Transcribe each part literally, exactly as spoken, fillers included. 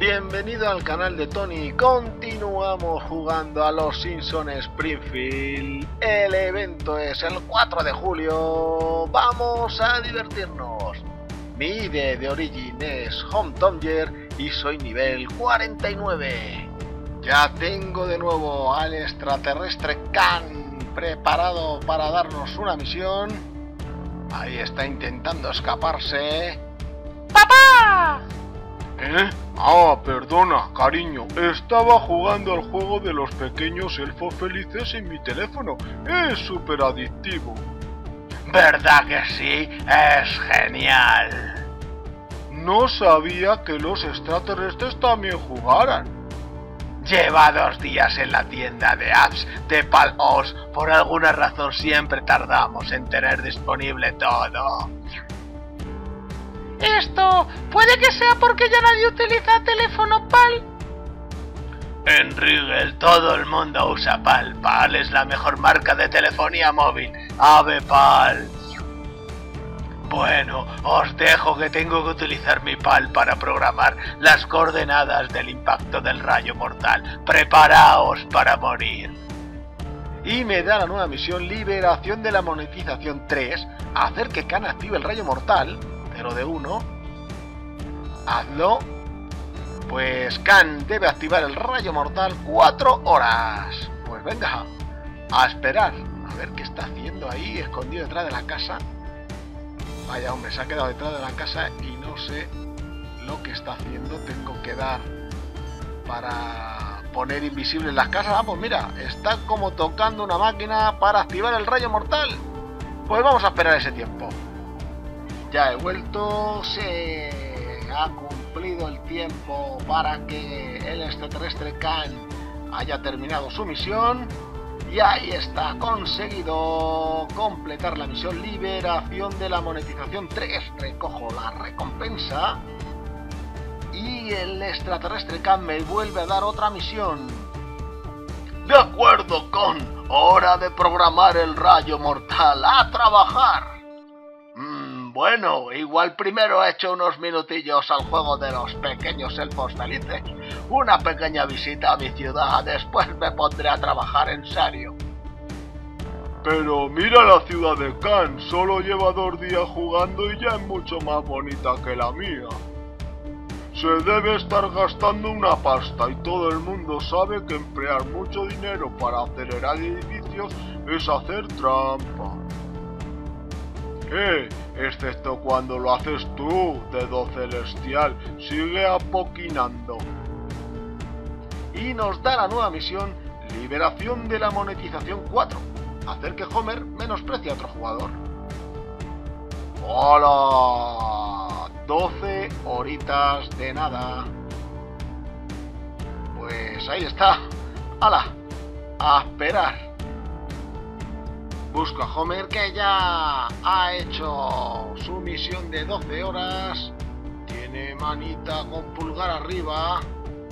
Bienvenido al canal de Tony. Continuamos jugando a los Simpsons Springfield. El evento es el cuatro de julio. Vamos a divertirnos. Mi I D de Origin es Home Tomger y soy nivel cuarenta y nueve. Ya tengo de nuevo al extraterrestre Khan preparado para darnos una misión. Ahí está intentando escaparse. ¡Papá! ¿Eh? Ah, perdona, cariño. Estaba jugando al juego de los pequeños elfos felices en mi teléfono. Es súper adictivo. ¿Verdad que sí? Es genial. No sabía que los extraterrestres también jugaran. Lleva dos días en la tienda de apps de Pal-os. Por alguna razón siempre tardamos en tener disponible todo. Esto puede que sea porque ya nadie utiliza teléfono PAL. En Rigel todo el mundo usa PAL. PAL es la mejor marca de telefonía móvil. Ave PAL. Bueno, os dejo que tengo que utilizar mi PAL para programar las coordenadas del impacto del rayo mortal. Preparaos para morir. Y me da la nueva misión Liberación de la monetización tres. Hacer que Khan active el rayo mortal. Pero de uno. Hazlo. Pues Khan debe activar el rayo mortal cuatro horas. Pues venga, a esperar. A ver qué está haciendo ahí, escondido detrás de la casa. Vaya hombre, se ha quedado detrás de la casa y no sé lo que está haciendo. Tengo que dar para poner invisibles las casas. Ah, pues mira, está como tocando una máquina para activar el rayo mortal. Pues vamos a esperar ese tiempo. Ya he vuelto, se ha cumplido el tiempo para que el extraterrestre Khan haya terminado su misión y ahí está, conseguido completar la misión Liberación de la monetización tres. Recojo la recompensa y el extraterrestre Khan me vuelve a dar otra misión. De acuerdo, con hora de programar el rayo mortal. ¡A trabajar! Bueno, igual primero he hecho unos minutillos al juego de los pequeños elfos felices. Una pequeña visita a mi ciudad, después me pondré a trabajar en serio. Pero mira la ciudad de Khan, solo lleva dos días jugando y ya es mucho más bonita que la mía. Se debe estar gastando una pasta y todo el mundo sabe que emplear mucho dinero para acelerar edificios es hacer trampa. Eh, excepto cuando lo haces tú, dedo celestial, sigue apoquinando. Y nos da la nueva misión, Liberación de la monetización cuatro, hacer que Homer menosprecie a otro jugador. ¡Hola! doce horitas de nada. Pues ahí está. ¡Hala! A esperar. Busco a Homer, que ya ha hecho su misión de doce horas. Tiene manita con pulgar arriba.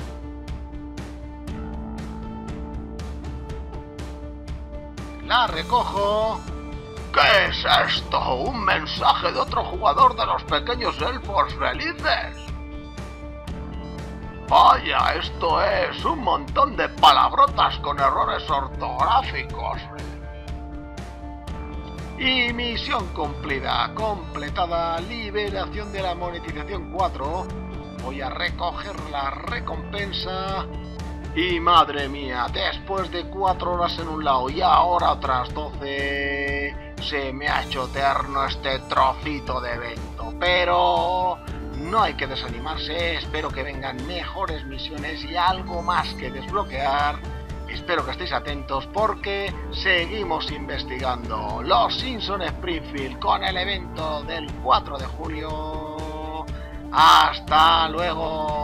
La recojo. ¿Qué es esto? ¿Un mensaje de otro jugador de los pequeños elfos felices? Vaya, esto es un montón de palabrotas con errores ortográficos. Y misión cumplida, completada, liberación de la monetización cuatro. Voy a recoger la recompensa. Y madre mía, después de cuatro horas en un lado y ahora otras doce, se me ha hecho eterno este trocito de evento. Pero no hay que desanimarse, espero que vengan mejores misiones y algo más que desbloquear. Espero que estéis atentos porque seguimos investigando los Simpsons Springfield con el evento del cuatro de julio. ¡Hasta luego!